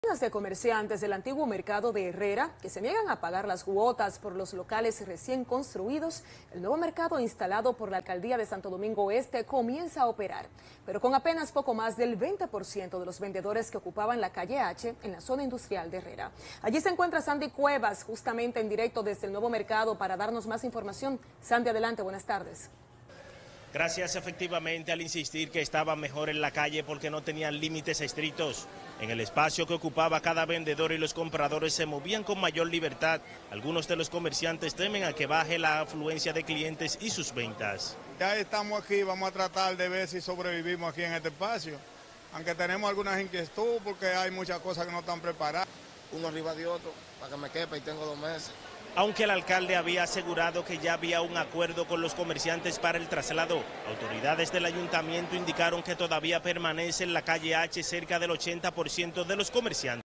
De comerciantes del antiguo mercado de Herrera que se niegan a pagar las cuotas por los locales recién construidos. El nuevo mercado instalado por la alcaldía de Santo Domingo Este comienza a operar, pero con apenas poco más del 20% de los vendedores que ocupaban la calle H en la zona industrial de Herrera. Allí se encuentra Sandy Cuevas, justamente en directo desde el nuevo mercado, para darnos más información. Sandy, adelante, buenas tardes. Gracias. Efectivamente, al insistir que estaban mejor en la calle porque no tenían límites estrictos en el espacio que ocupaba cada vendedor y los compradores se movían con mayor libertad. Algunos de los comerciantes temen a que baje la afluencia de clientes y sus ventas. Ya estamos aquí, vamos a tratar de ver si sobrevivimos aquí en este espacio, aunque tenemos algunas inquietudes porque hay muchas cosas que no están preparadas. Uno arriba de otro, para que me quepa y tengo 2 meses. Aunque el alcalde había asegurado que ya había un acuerdo con los comerciantes para el traslado, autoridades del ayuntamiento indicaron que todavía permanece en la calle H cerca del 80% de los comerciantes.